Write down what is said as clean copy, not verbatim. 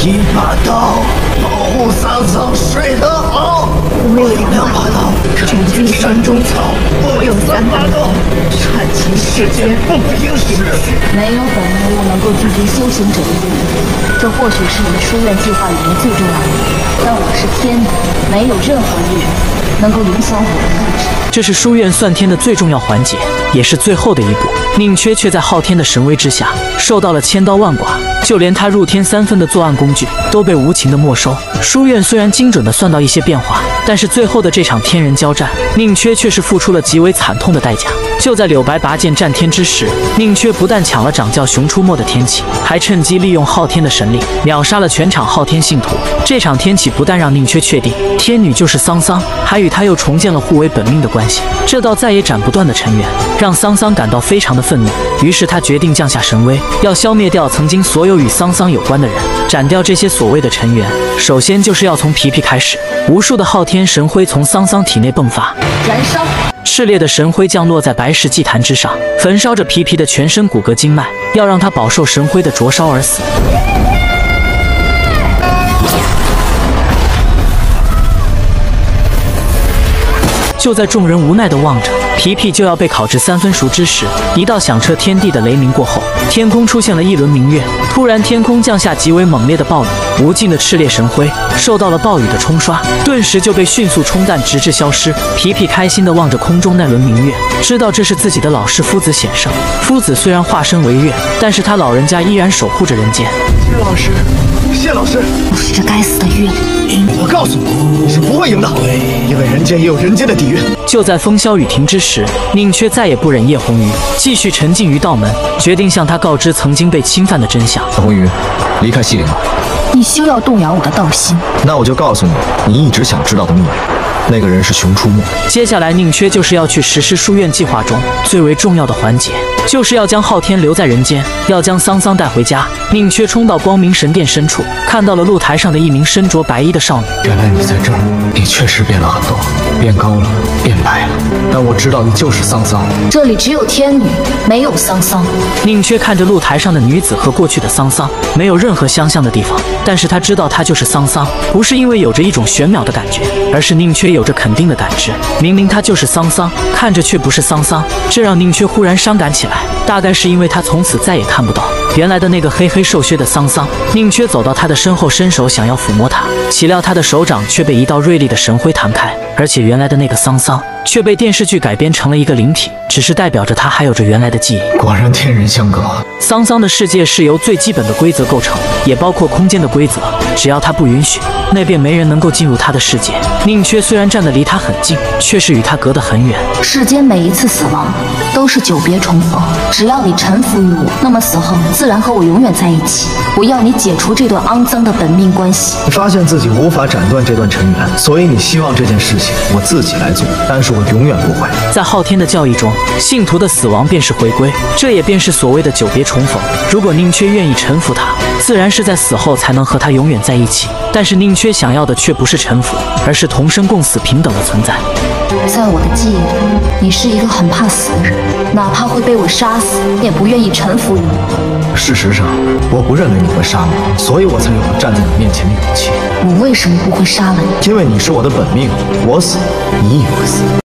一把刀保护桑桑睡得好。我有2把刀，斩尽山中草。我有3把刀，铲尽世间不平事。 没有本任务能够拒绝修行者的任务，这或许是你书院计划里面最重要的。但我是天女，没有任何一人能够影响我的意志。 这是书院算天的最重要环节，也是最后的一步。宁缺却在昊天的神威之下，受到了千刀万剐，就连他入天3分的作案工具都被无情的没收。书院虽然精准的算到一些变化，但是最后的这场天人交战，宁缺却是付出了极为惨痛的代价。就在柳白拔剑战天之时，宁缺不但抢了掌教熊出没的天启，还趁机利用昊天的神力秒杀了全场昊天信徒。这场天启不但让宁缺确定天女就是桑桑，还与他又重建了互为本命的关系。这道再也斩不断的尘缘让桑桑感到非常的愤怒，于是他决定降下神威，要消灭掉曾经所有与桑桑有关的人，斩掉这些所谓的尘缘。首先就是要从皮皮开始，无数的昊天神辉从桑桑体内迸发， 燃烧。 炽烈的神辉降落在白石祭坛之上，焚烧着皮皮的全身骨骼经脉，要让他饱受神辉的灼烧而死。就在众人无奈地望着皮皮就要被烤至3分熟之时，一道响彻天地的雷鸣过后，天空出现了一轮明月。突然，天空降下极为猛烈的暴雨，无尽的炽烈神辉受到了暴雨的冲刷，顿时就被迅速冲淡，直至消失。皮皮开心地望着空中那轮明月，知道这是自己的老师夫子显圣。夫子虽然化身为月，但是他老人家依然守护着人间。 谢老师，谢老师， 不是这该死的月。 我告诉你，你是不会赢的，因为人间也有人间的底蕴。 就在风消雨停之时，宁缺再也不忍叶红鱼继续沉浸于道门，决定向他告知曾经被侵犯的真相。 叶红鱼，离开西陵吧。 你休要动摇我的道心。 那我就告诉你，你一直想知道的秘密。那个人是熊出没。 接下来，宁缺就是要去实施书院计划中最为重要的环节，就是要将昊天留在人间，要将桑桑带回家。宁缺冲到光明神殿深处，看到了露台上的一名身着白衣的少女。 原来你在这儿，你确实变了很多，变高了，变白了。但我知道你就是桑桑。 这里只有天女，没有桑桑。 宁缺看着露台上的女子和过去的桑桑没有任何相像的地方，但是他知道她就是桑桑，不是因为有着一种玄妙的感觉，而是宁缺有着肯定的感知。明明他就是桑桑，看着却不是桑桑，这让宁缺忽然伤感起来。大概是因为他从此再也看不到原来的那个黑黑瘦削的桑桑。宁缺走到他的身后，伸手想要抚摸他，岂料他的手掌却被一道锐利的神辉弹开，而且原来的那个桑桑却被电视剧改编成了一个灵体，只是代表着他还有着原来的记忆。 果然天人相隔。 桑桑的世界是由最基本的规则构成，也包括空间的规则，只要他不允许，那便没人能够进入他的世界。宁缺虽然站得离他很近，却是与他隔得很远。 世间每一次死亡都是久别重逢，只要你臣服于我，那么死后自然和我永远在一起。我要你解除这段肮脏的本命关系。 你发现自己无法斩断这段尘缘，所以你希望这件事情我自己来做，但是我永远不会。 在昊天的教义中，信徒的死亡便是回归，这也便是所谓的久别重逢。如果宁缺愿意臣服他，自然是在死后才能和他永远在一起。但是宁缺想要的却不是臣服，而是同生共死平等的存在。 在我的记忆里，你是一个很怕死的人，哪怕会被我杀死，也不愿意臣服于我。 事实上，我不认为你会杀我，所以我才有了站在你面前的勇气。 我为什么不会杀了你？ 因为你是我的本命，我死，你也会死。